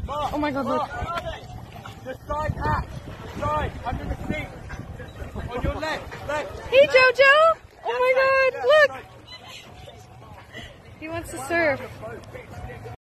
Oh my god, look. Just side hat. Side, under the seat. On your left, left. Hey, Jojo! Oh my god, look! He wants to surf.